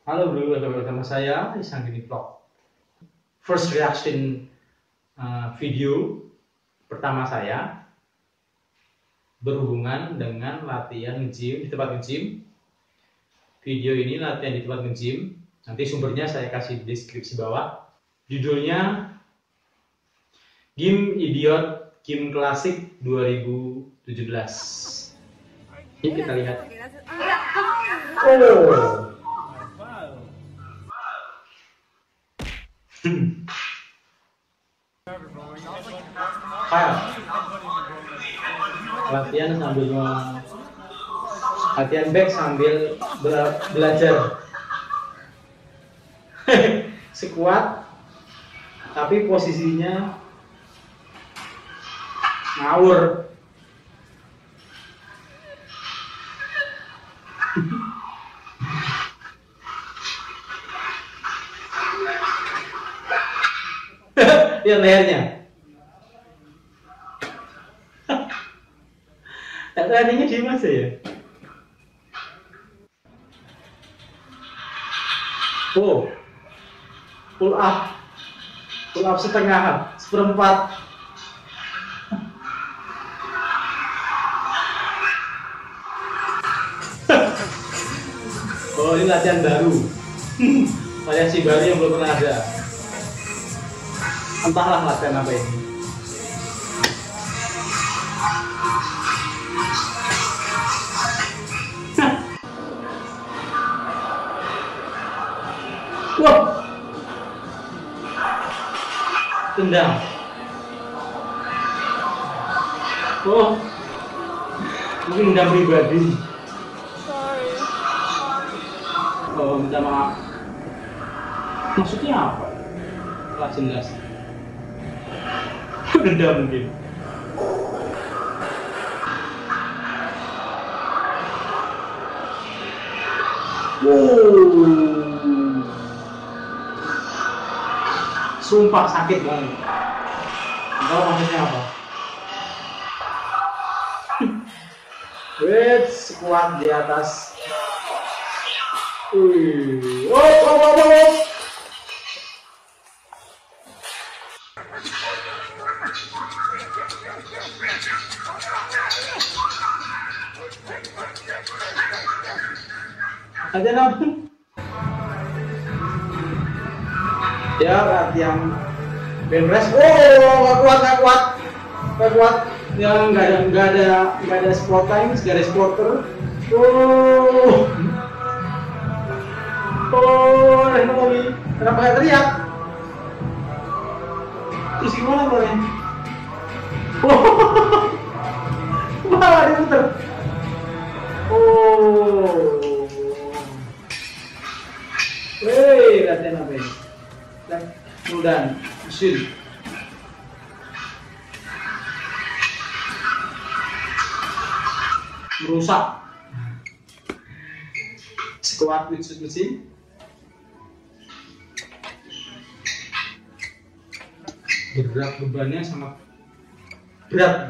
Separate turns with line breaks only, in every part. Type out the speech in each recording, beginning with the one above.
Halo bro, bersama saya Isang Gini Vlog. First reaction video pertama saya berhubungan dengan latihan nge-gym di tempat nge-gym. Video ini latihan di tempat nge-gym. Nanti sumbernya saya kasih di deskripsi bawah. Judulnya Game Idiot Game Classic 2017. Ini kita lihat. Oh. Latihan sambil latihan back sambil belajar sekuat tapi posisinya ngawur. Lihat lehernya. Tadinya di mana ya? Oh, pull up setengah, seperempat. Oh, ini latihan baru. Variasi baru yang belum pernah ada. Entahlah latihan apa ini. Wah, tendang. Oh, mungkin tendang pribadi. Oh, minta maaf. Maksudnya apa? Telah jelas. Dendam mungkin. Wow. Sumpah sakit banget. Enggak, maksudnya apa? Wait, sekuat di atas. Wih. Oh. Ada apa? Ya latihan bench press. Oh, nggak kuat. Yang nggak ada sport time, nggak ada supporter. Ekonomi. Kenapa nggak teriak? Terus gimana boleh? Malah diputer. Latihan apa ini? Kemudian mesin merusak sekuat mesin. Berat, bebannya sangat berat.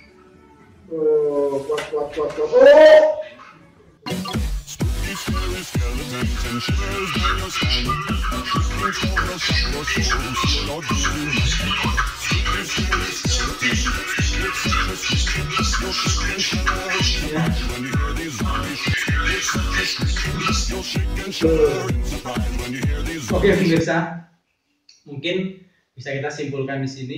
Kuat. Oke pemirsa, mungkin bisa kita simpulkan di sini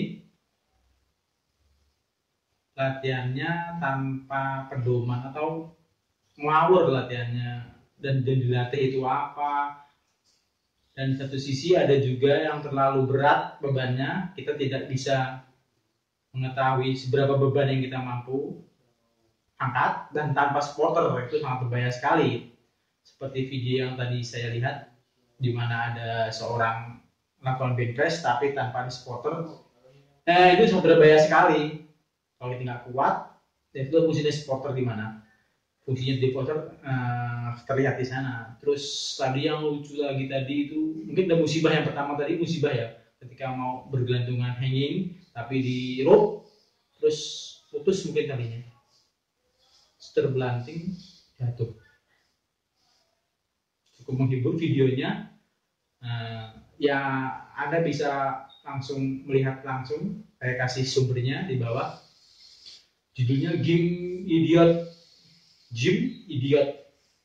latihannya tanpa pedoman atau ngawur latihannya, dan dilatih itu apa. Dan satu sisi ada juga yang terlalu berat bebannya, kita tidak bisa mengetahui seberapa beban yang kita mampu angkat, dan tanpa supporter itu sangat berbahaya sekali. Seperti video yang tadi saya lihat, di mana ada seorang melakukan bench press tapi tanpa supporter. Itu sangat berbahaya sekali. Kalau kita nggak kuat, dan itu fungsinya supporter di mana? Fungsinya supporter terlihat di sana. Terus tadi yang lucu lagi tadi itu, mungkin ada musibah yang pertama tadi, musibah ya, ketika mau bergelantungan hanging tapi di rope terus putus mungkin talinya, terbelanting, jatuh. cukup menghibur videonya. Ya Anda bisa langsung melihat langsung, saya kasih sumbernya di bawah. Judulnya Game Idiot, Gym Idiot.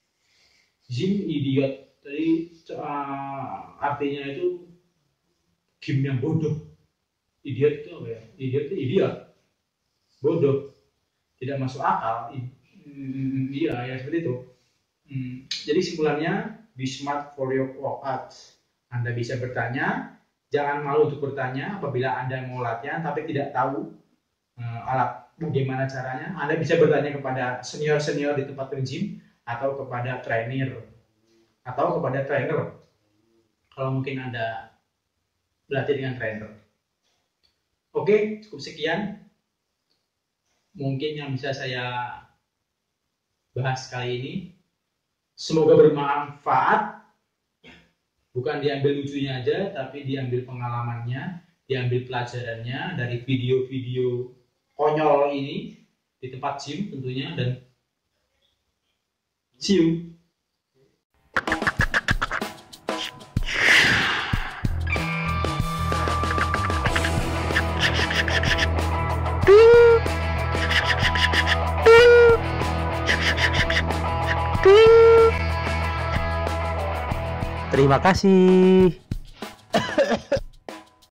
Jadi artinya itu game yang bodoh. Idiot itu apa ya? Idiot itu idiot, bodoh, tidak masuk akal. Iya ya seperti itu. Jadi simpulannya, be smart for your workouts. Anda bisa bertanya, jangan malu untuk bertanya apabila Anda mau latihan tapi tidak tahu bagaimana caranya. Anda bisa bertanya kepada senior-senior di tempat gym atau kepada trainer kalau mungkin Anda berlatih dengan trainer. Oke, cukup sekian mungkin yang bisa saya bahas kali ini. Semoga bermanfaat. Bukan diambil lucunya aja, tapi diambil pengalamannya, diambil pelajarannya dari video-video konyol ini di tempat gym tentunya. Dan see you.
Terima kasih.